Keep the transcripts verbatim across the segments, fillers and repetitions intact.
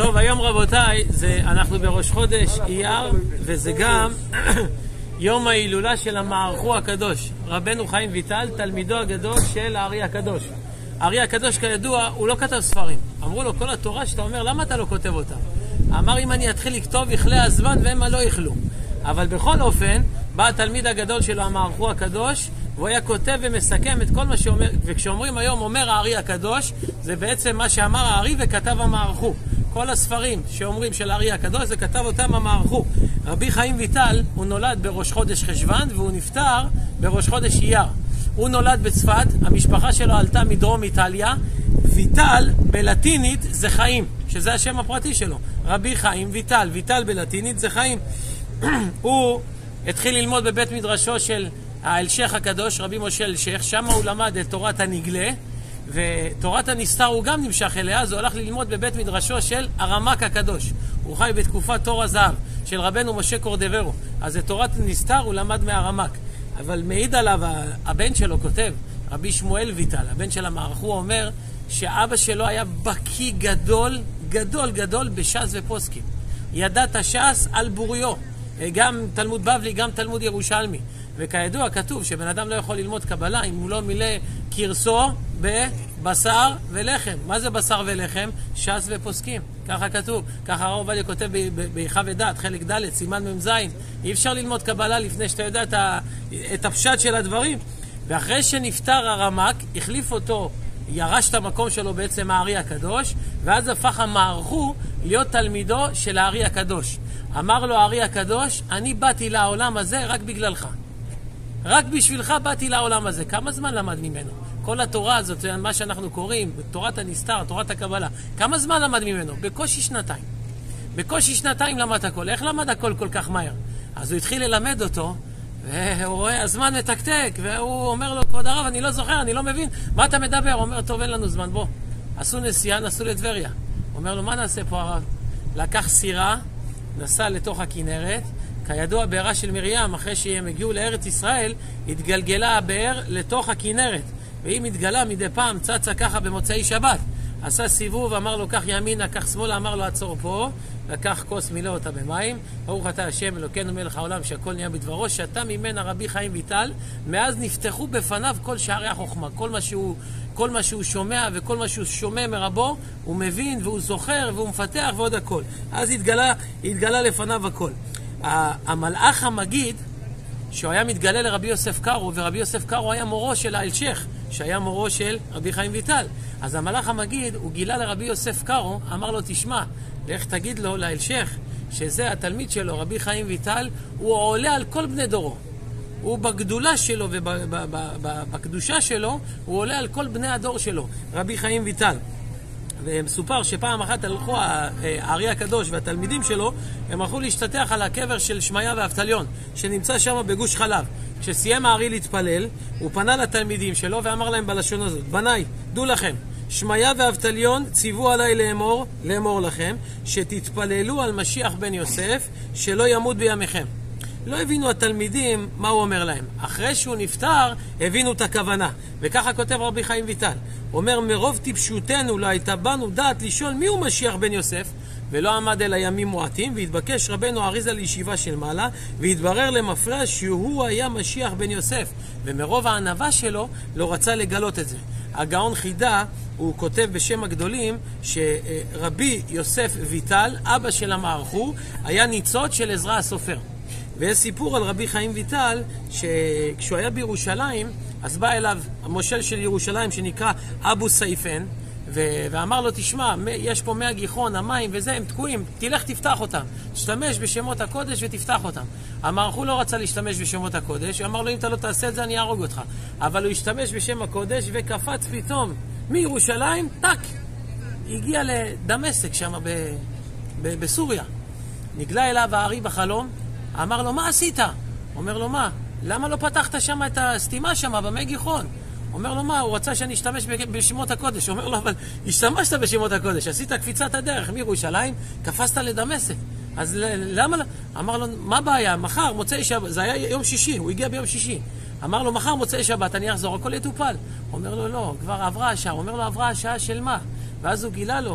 טוב, היום רבותיי, זה, אנחנו בראש חודש אייר, וזה גם יום ההילולה של המערכו הקדוש. רבנו חיים ויטל, תלמידו הגדול של הארי הקדוש. הארי הקדוש כידוע, הוא לא כתב ספרים. אמרו לו, כל התורה שאתה אומר, למה אתה לא כותב אותה? אמר, אם אני אתחיל לכתוב, יכלה הזמן והם לא יכלו. אבל בכל אופן, בא התלמיד הגדול שלו, המערכו הקדוש, והוא היה כותב ומסכם את כל מה שאומר, וכשאומרים היום אומר הארי הקדוש, זה בעצם מה שאמר הארי וכתב המערכו. כל הספרים שאומרים של הארי הקדוש, זה כתב אותם המערכו. רבי חיים ויטל, הוא נולד בראש חודש חשוון, והוא נפטר בראש חודש אייר. הוא נולד בצפת, המשפחה שלו עלתה מדרום איטליה. ויטל בלטינית זה חיים, שזה השם הפרטי שלו. רבי חיים ויטל, ויטל בלטינית זה חיים. הוא התחיל ללמוד בבית מדרשו של האלשך הקדוש, רבי משה אלשך, שם הוא למד את תורת הנגלה, ותורת הנסתר הוא גם נמשך אליה, אז הוא הלך ללמוד בבית מדרשו של הרמק הקדוש. הוא חי בתקופת תור הזהב של רבנו משה קורדברו, אז את תורת הנסתר הוא למד מהרמק. אבל מעיד עליו הבן שלו כותב, רבי שמואל ויטל, הבן של המערכו, אומר שאבא שלו היה בקי גדול, גדול גדול בש"ס ופוסקים. ידע את הש"ס על בוריו, גם תלמוד בבלי, גם תלמוד ירושלמי. וכידוע כתוב שבן אדם לא יכול ללמוד קבלה אם הוא לא מילא קרסו בבשר ולחם. מה זה בשר ולחם? ש"ס ופוסקים. ככה כתוב. ככה הרב עובדיה כותב באיכה ודעת, חלק ד', סימן מ"ז. אי אפשר ללמוד קבלה לפני שאתה יודע את, ה... את הפשט של הדברים. ואחרי שנפטר הרמק, החליף אותו, ירש את המקום שלו בעצם הארי הקדוש, ואז הפך המערכו להיות תלמידו של הארי הקדוש. אמר לו הארי הקדוש, אני באתי לעולם הזה רק בגללך. רק בשבילך באתי לעולם הזה. כמה זמן למד ממנו? כל התורה הזאת, מה שאנחנו קוראים, תורת הנסתר, תורת הקבלה, כמה זמן למד ממנו? בקושי שנתיים. בקושי שנתיים למד הכל. איך למד הכל כל כך מהר? אז הוא התחיל ללמד אותו, והוא רואה, הזמן מתקתק, והוא אומר לו, כבוד הרב, אני לא זוכר, אני לא מבין, מה אתה מדבר? הוא אומר, טוב, אין לנו זמן, בוא. עשו נסיעה, נסעו לטבריה. הוא אומר לו, מה נעשה פה הרב? לקח סירה, נסע לתוך הכנרת, כידוע בעירה של מרים, אחרי שהם הגיעו לארץ ישראל, התגלגלה הבאר לתוך הכנרת, והיא מתגלה מדי פעם, צצה ככה במוצאי שבת. עשה סיבוב, אמר לו, כך ימינה, כך שמאלה, אמר לו, עצור פה, לקח כוס, מילא אותה במים, ברוך אתה השם אלוקינו מלך העולם שהכל נהיה בדברו, שתה ממנה רבי חיים ויטל, מאז נפתחו בפניו כל שערי החוכמה, כל מה שהוא, כל מה שהוא שומע וכל מה שהוא שומע מרבו, הוא מבין והוא זוכר והוא מפתח ועוד הכל. אז התגלה, התגלה לפניו הכל. המלאך המגיד, שהוא היה מתגלה לרבי יוסף קארו, ורבי יוסף קארו היה מורו של האלשך, שהיה מורו של רבי חיים ויטל. אז המלאך המגיד, הוא גילה לרבי יוסף קארו, אמר לו, תשמע, לך תגיד לו, לאלשך, שזה התלמיד שלו, רבי חיים ויטל, הוא עולה על כל בני דורו. הוא בגדולה שלו ובקדושה שלו, הוא עולה על כל בני הדור שלו, רבי חיים ויטל. ומסופר שפעם אחת הלכו הארי הקדוש והתלמידים שלו, הם הלכו להשתתח על הקבר של שמעיה ואבטליון, שנמצא שם בגוש חלב. כשסיים הארי להתפלל, הוא פנה לתלמידים שלו ואמר להם בלשון הזאת, בניי, דעו לכם, שמעיה ואבטליון ציוו עליי לאמור, לאמור לכם, שתתפללו על משיח בן יוסף, שלא ימות בימיכם. לא הבינו התלמידים מה הוא אומר להם. אחרי שהוא נפטר, הבינו את הכוונה. וככה כותב רבי חיים ויטל. אומר, מרוב טיפשותנו לא הייתה בנו דעת לשאול מי הוא משיח בן יוסף, ולא עמד אל הימים מועטים, והתבקש רבנו אריזה לישיבה של מעלה, והתברר למפרע שהוא היה משיח בן יוסף. ומרוב הענווה שלו לא רצה לגלות את זה. הגאון חידה, הוא כותב בשם הגדולים, שרבי יוסף ויטל, אבא של המערכו, היה ניצוץ של עזרא הסופר. ויש סיפור על רבי חיים ויטל, שכשהוא היה בירושלים, אז בא אליו המושל של ירושלים שנקרא אבו סייפן, ו- ואמר לו, תשמע, יש פה מי גיחון, המים וזה, הם תקועים, תלך תפתח אותם, תשתמש בשמות הקודש ותפתח אותם. המערכו לא רצה להשתמש בשמות הקודש, הוא אמר לו, אם אתה לא תעשה את זה אני אהרוג אותך. אבל הוא השתמש בשם הקודש וקפץ פתאום מירושלים, טק, הגיע לדמשק שם ב- ב- בסוריה. נגלה אליו הארי בחלום, אמר לו, מה עשית? אומר לו, מה? למה לא פתחת שם את הסתימה שם במי גיחון? אומר לו, מה? הוא רצה שאני אשתמש בשמות הקודש. אומר לו, אבל השתמשת בשמות הקודש, עשית קפיצת הדרך מירושלים, קפצת לדמשק. אז למה? אמר לו, מה בעיה? מחר, מוצאי שבת, זה היה יום שישי, הוא הגיע ביום שישי. אמר לו, מחר מוצאי שבת, אני אחזור, הכל יטופל. אומר לו, לא, כבר עברה השעה. אומר לו, עברה השעה של מה? ואז הוא גילה לו,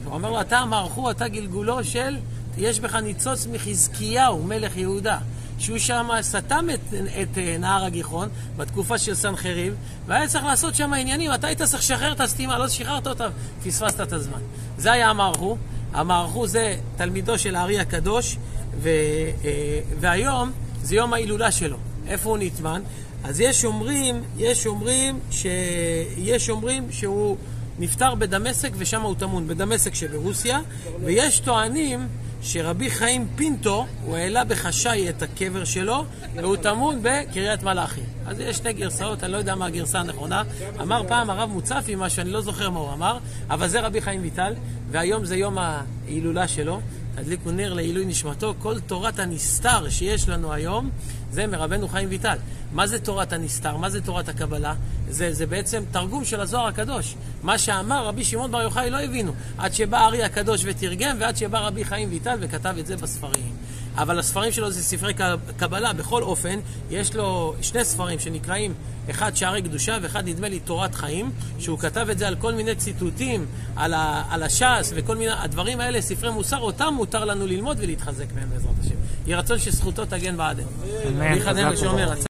הוא אומר לו, אתה מערכו, אתה גלגולו של, יש בך ניצוץ מחזקיהו, מלך יהודה. שהוא שם סתם את, את נהר הגיחון בתקופה של סנחריב, והיה צריך לעשות שם עניינים. אתה היית צריך לשחרר את הסתימה, לא שחררת אותה, פספסת את הזמן. זה היה המערכו. המערכו זה תלמידו של הארי הקדוש, ו, והיום זה יום ההילולה שלו. איפה הוא נטמן? אז יש אומרים, יש אומרים שיש אומרים שהוא נפטר בדמשק ושם הוא טמון בדמשק שברוסיה, ויש טוענים שרבי חיים פינטו, הוא העלה בחשאי את הקבר שלו, והוא טמון בקריית מלאכי. אז יש שתי גרסאות, אני לא יודע מה הגרסה הנכונה. אמר פעם הרב מוצפי, מה שאני לא זוכר מה הוא אמר, אבל זה רבי חיים ויטל, והיום זה יום ההילולה שלו. תדליקו נר לעילוי נשמתו. כל תורת הנסתר שיש לנו היום, זה מרבנו חיים ויטל. מה זה תורת הנסתר? מה זה תורת הקבלה? זה, זה בעצם תרגום של הזוהר הקדוש. מה שאמר רבי שמעון בר יוחאי לא הבינו. עד שבא הארי הקדוש ותרגם, ועד שבא רבי חיים ויטל וכתב את זה בספרים. אבל הספרים שלו זה ספרי קבלה. בכל אופן, יש לו שני ספרים שנקראים, אחד שערי קדושה ואחד נדמה לי תורת חיים, שהוא כתב את זה על כל מיני ציטוטים, על, ה, על הש"ס וכל מיני, הדברים האלה, ספרי מוסר, אותם מותר לנו ללמוד ולהתחזק מהם בעזרת השם. יהי רצון שזכותו תגן בעדנו. אמן.